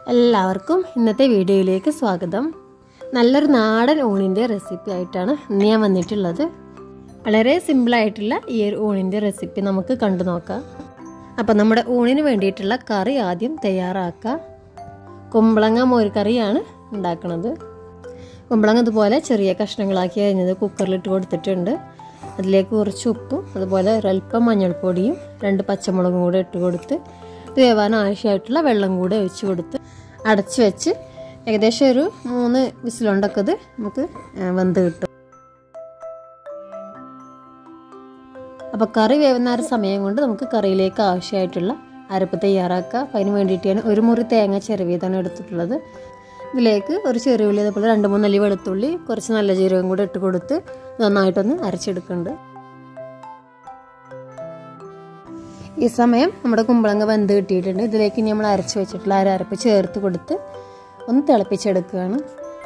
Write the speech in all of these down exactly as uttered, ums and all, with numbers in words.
എല്ലാവർക്കും ഇന്നത്തെ വീഡിയോയിലേക്ക് സ്വാഗതം. നല്ലൊരു നാടൻ ഊണിൻ്റെ റെസിപ്പി ആയിട്ടാണ് ഇന്ന് ഞാൻ വന്നിട്ടുള്ളത്. വളരെ സിമ്പിളായിട്ടുള്ള ഈ ഒരു ഊണിൻ്റെ റെസിപ്പി നമുക്ക് കണ്ടു നോക്കാം. അപ്പോൾ നമ്മുടെ ഊണിന് വേണ്ടിയിട്ടുള്ള കറി ആദ്യം തയ്യാറാക്കാം. കുമ്പളങ്ങ മോരുകറിയാണ് ഉണ്ടാക്കുന്നത്. കുമ്പളങ്ങ ഇതുപോലെ ചെറിയ കഷ്ണങ്ങളാക്കി അരിഞ്ഞത് കുക്കറിലിട്ട് കൊടുത്തിട്ടുണ്ട്. അതിലേക്ക് കുറച്ച് ഉപ്പും അതുപോലെ ഒരൽപ്പം മഞ്ഞൾപ്പൊടിയും രണ്ട് പച്ചമുളകും കൂടെ ഇട്ട് കൊടുത്ത് വേവാൻ ആവശ്യമായിട്ടുള്ള വെള്ളം കൂടെ ഒഴിച്ച് കൊടുത്ത് അടച്ചു വെച്ച് ഏകദേശം ഒരു മൂന്ന് വിസിലുണ്ടൊക്കെ ഇത് നമുക്ക് വെന്ത് കിട്ടും. അപ്പോൾ കറി വേവുന്ന ഒരു സമയം കൊണ്ട് നമുക്ക് കറിയിലേക്ക് ആവശ്യമായിട്ടുള്ള അരപ്പ് തയ്യാറാക്കുക. അപ്പം അതിന് വേണ്ടിയിട്ട് ഞാൻ ഒരു മുറി തേങ്ങ ചിരവിയതാണ് എടുത്തിട്ടുള്ളത്. ഇതിലേക്ക് ഒരു ചെറിയ ഉള്ളി അതുപോലെ രണ്ട് മൂന്നല്ലി വെളുത്തുള്ളി കുറച്ച് നല്ല ജീരകം കൂടെ ഇട്ട് കൊടുത്ത് നന്നായിട്ടൊന്ന് അരച്ചെടുക്കുന്നുണ്ട്. ഈ സമയം നമ്മുടെ കുമ്പളങ്ങ വെന്ത് കിട്ടിയിട്ടുണ്ട്. ഇതിലേക്ക് ഇനി നമ്മൾ അരച്ച് വെച്ചിട്ടുള്ള അര അരപ്പ് ചേർത്ത് കൊടുത്ത് ഒന്ന് തിളപ്പിച്ചെടുക്കുകയാണ്.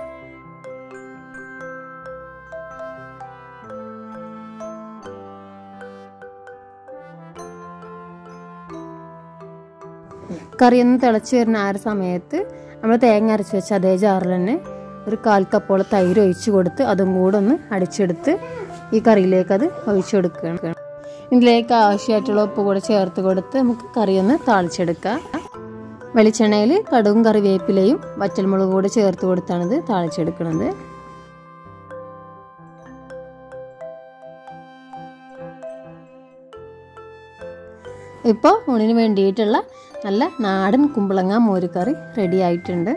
കറിയൊന്ന് തിളച്ച് വരുന്ന ആ ഒരു സമയത്ത് നമ്മൾ തേങ്ങ അരച്ച് വെച്ച അതേ ജാറിൽ തന്നെ ഒരു കാൽ കപ്പോളം തൈര് ഒഴിച്ച് കൊടുത്ത് അതും കൂടെ ഒന്ന് അടിച്ചെടുത്ത് ഈ കറിയിലേക്ക് അത് ഒഴിച്ചു കൊടുക്കുകയാണ്. ഇതിലേക്ക് ആവശ്യമായിട്ടുള്ള ഉപ്പ് കൂടെ ചേർത്ത് കൊടുത്ത് നമുക്ക് കറിയൊന്ന് താളിച്ചെടുക്കാം. വെളിച്ചെണ്ണയിൽ കടുകും കറിവേപ്പിലയും വറ്റൽമുളക് കൂടെ ചേർത്ത് കൊടുത്താണ് ഇത് താളിച്ചെടുക്കുന്നത്. ഇപ്പോൾ ഊണിന് വേണ്ടിയിട്ടുള്ള നല്ല നാടൻ കുമ്പളങ്ങ മോരുകറി റെഡി ആയിട്ടുണ്ട്.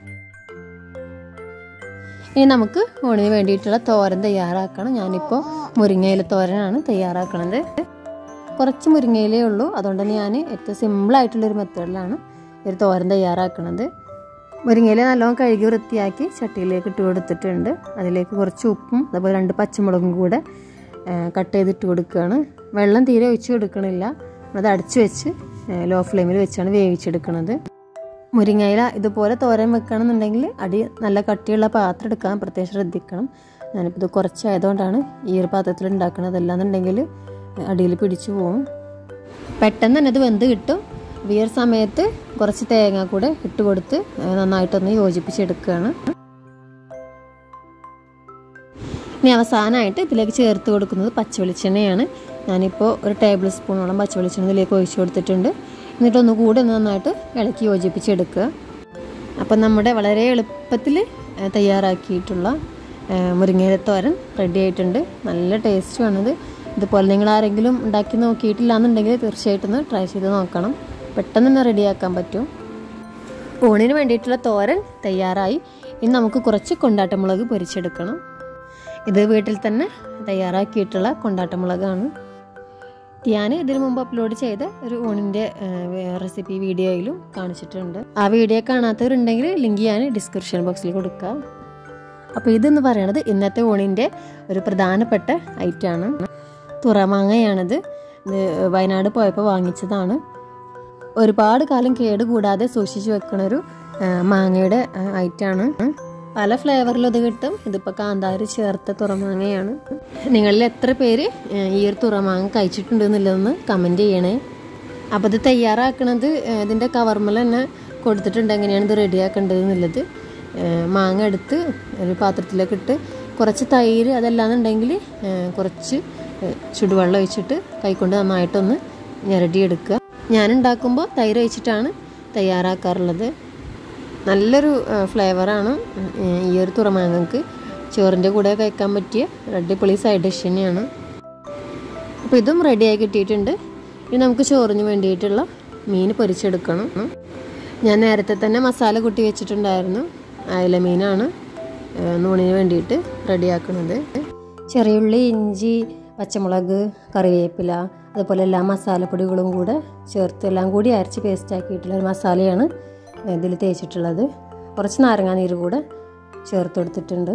ഇനി നമുക്ക് ഊണിന് വേണ്ടിയിട്ടുള്ള തോരൻ തയ്യാറാക്കണം. ഞാനിപ്പോൾ മുരിങ്ങയില തോരനാണ് തയ്യാറാക്കുന്നത്. കുറച്ച് മുരിങ്ങയിലേ ഉള്ളൂ, അതുകൊണ്ട് തന്നെ ഞാൻ ഏറ്റവും സിമ്പിളായിട്ടുള്ളൊരു മെത്തേഡിലാണ് ഒരു തോരൻ തയ്യാറാക്കുന്നത്. മുരിങ്ങയില നല്ലോണം കഴുകി വൃത്തിയാക്കി ചട്ടിയിലേക്ക് ഇട്ട് കൊടുത്തിട്ടുണ്ട്. അതിലേക്ക് കുറച്ച് ഉപ്പും അതുപോലെ രണ്ട് പച്ചമുളകും കൂടെ കട്ട് ചെയ്തിട്ട് കൊടുക്കുകയാണ്. വെള്ളം തീരെ ഒഴിച്ച് കൊടുക്കണില്ല, അത് അടച്ചു വെച്ച് ലോ ഫ്ലെയിമിൽ വെച്ചാണ് വേവിച്ചെടുക്കുന്നത്. മുരിങ്ങയില ഇതുപോലെ തോരൻ വെക്കണമെന്നുണ്ടെങ്കിൽ അടി നല്ല കട്ടിയുള്ള പാത്രം എടുക്കാൻ പ്രത്യേകം ശ്രദ്ധിക്കണം. ഞാനിപ്പോൾ ഇത് കുറച്ചായതുകൊണ്ടാണ് ഈ ഒരു പാത്രത്തിൽ ഉണ്ടാക്കുന്നത്. അല്ലാന്നുണ്ടെങ്കിൽ അടിയിൽ പിടിച്ചു പോകും. പെട്ടെന്ന് തന്നെ ഇത് വെന്ത് കിട്ടും. ഈ ഒരു സമയത്ത് കുറച്ച് തേങ്ങ കൂടെ ഇട്ട് കൊടുത്ത് നന്നായിട്ടൊന്ന് യോജിപ്പിച്ചെടുക്കുകയാണ്. ഇനി അവസാനമായിട്ട് ഇതിലേക്ക് ചേർത്ത് കൊടുക്കുന്നത് പച്ചവെളിച്ചെണ്ണയാണ്. ഞാനിപ്പോൾ ഒരു ടേബിൾ സ്പൂണോളം പച്ചവെളിച്ചെണ്ണ ഇതിലേക്ക് ഒഴിച്ച് കൊടുത്തിട്ടുണ്ട്. എന്നിട്ടൊന്ന് കൂടെ നന്നായിട്ട് ഇളക്കി യോജിപ്പിച്ചെടുക്കുക. അപ്പം നമ്മുടെ വളരെ എളുപ്പത്തിൽ തയ്യാറാക്കിയിട്ടുള്ള മുരിങ്ങയില തോരൻ റെഡി ആയിട്ടുണ്ട്. നല്ല ടേസ്റ്റുമാണിത്. ഇതുപോലെ നിങ്ങൾ ആരെങ്കിലും ഉണ്ടാക്കി നോക്കിയിട്ടില്ല എന്നുണ്ടെങ്കിൽ തീർച്ചയായിട്ടും ഒന്ന് ട്രൈ ചെയ്ത് നോക്കണം. പെട്ടെന്ന് തന്നെ റെഡിയാക്കാൻ പറ്റും. ഊണിന് വേണ്ടിയിട്ടുള്ള തോരൻ തയ്യാറായി. ഇനി നമുക്ക് കുറച്ച് കൊണ്ടാട്ടമുളക് പൊരിച്ചെടുക്കണം. ഇത് വീട്ടിൽ തന്നെ തയ്യാറാക്കിയിട്ടുള്ള കൊണ്ടാട്ടമുളകാണ്. ഞാൻ ഇതിനു മുമ്പ് അപ്ലോഡ് ചെയ്ത ഒരു ഊണിൻ്റെ റെസിപ്പി വീഡിയോയിലും കാണിച്ചിട്ടുണ്ട്. ആ വീഡിയോ കാണാത്തവരുണ്ടെങ്കിൽ ലിങ്ക് ഞാൻ ഡിസ്ക്രിപ്ഷൻ ബോക്സിൽ കൊടുക്കാം. അപ്പോൾ ഇതെന്ന് പറയുന്നത് ഇന്നത്തെ ഊണിൻ്റെ ഒരു പ്രധാനപ്പെട്ട ഐറ്റമാണ്. തുറമാങ്ങയാണിത്. ഇത് വയനാട് പോയപ്പോൾ വാങ്ങിച്ചതാണ്. ഒരുപാട് കാലം കേട് കൂടാതെ സൂക്ഷിച്ച് വെക്കണൊരു മാങ്ങയുടെ ഐറ്റമാണ്. പല ഫ്ലേവറിലും ഇത് കിട്ടും. ഇതിപ്പോൾ കാന്താരി ചേർത്ത തുറമാങ്ങയാണ്. നിങ്ങളിൽ എത്ര പേര് ഈ ഒരു തുറമാങ്ങ കഴിച്ചിട്ടുണ്ടെന്നുള്ളതെന്ന് കമൻറ്റ് ചെയ്യണേ. അപ്പോൾ ഇത് തയ്യാറാക്കണത് ഇതിൻ്റെ കവർമൽ തന്നെ കൊടുത്തിട്ടുണ്ട് എങ്ങനെയാണ് ഇത് റെഡിയാക്കേണ്ടത് എന്നുള്ളത്. മാങ്ങ എടുത്ത് ഒരു പാത്രത്തിലേക്ക് ഇട്ട് കുറച്ച് തൈര് അതല്ലാന്നുണ്ടെങ്കിൽ കുറച്ച് ചുടുവെള്ളം ഒഴിച്ചിട്ട് കൈകൊണ്ട് നന്നായിട്ടൊന്ന് ഞെരടിയെടുക്കുക. ഞാനുണ്ടാക്കുമ്പോൾ തൈര് ഒഴിച്ചിട്ടാണ് തയ്യാറാക്കാറുള്ളത്. നല്ലൊരു ഫ്ലേവറാണ് ഈ ഒരു തുറമാങ്ങക്ക്. ചോറിൻ്റെ കൂടെ കഴിക്കാൻ പറ്റിയ അടിപൊളി സൈഡ് ഡിഷ് തന്നെയാണ്. അപ്പോൾ ഇതും റെഡിയായി കിട്ടിയിട്ടുണ്ട്. ഇനി നമുക്ക് ചോറിന് വേണ്ടിയിട്ടുള്ള മീൻ പൊരിച്ചെടുക്കണം. ഞാൻ നേരത്തെ തന്നെ മസാല കൂട്ടി വെച്ചിട്ടുണ്ടായിരുന്നു. അയല മീനാണ് ഊണിന് വേണ്ടിയിട്ട് റെഡിയാക്കുന്നത്. ചെറിയുള്ളി, ഇഞ്ചി, പച്ചമുളക്, കറിവേപ്പില അതുപോലെ എല്ലാ മസാലപ്പൊടികളും കൂടെ ചേർത്ത് എല്ലാം കൂടി അരച്ച് പേസ്റ്റാക്കിയിട്ടുള്ള ഒരു മസാലയാണ് ഇതിൽ തേച്ചിട്ടുള്ളത്. കുറച്ച് നാരങ്ങാനീര് കൂടെ ചേർത്ത് കൊടുത്തിട്ടുണ്ട്.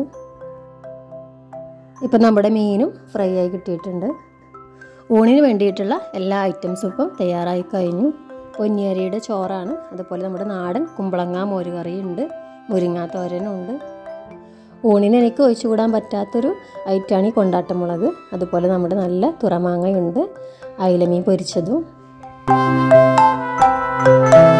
ഇപ്പം നമ്മുടെ മീനും ഫ്രൈ ആയി കിട്ടിയിട്ടുണ്ട്. ഊണിന് വേണ്ടിയിട്ടുള്ള എല്ലാ ഐറ്റംസും ഇപ്പം തയ്യാറായി കഴിഞ്ഞു. പൊന്നിയരിയുടെ ചോറാണ്. അതുപോലെ നമ്മുടെ നാടൻ കുമ്പളങ്ങ മോരുകറിയുണ്ട്, മുരിങ്ങാ തോരനുണ്ട്. ഊണിന് എനിക്ക് ഒഴിച്ചുകൂടാൻ പറ്റാത്തൊരു ഐറ്റമാണ് ഈ കൊണ്ടാട്ടമുളക്. അതുപോലെ നമ്മുടെ നല്ല തുറമാങ്ങയുണ്ട്, അയിലമീൻ പൊരിച്ചതും.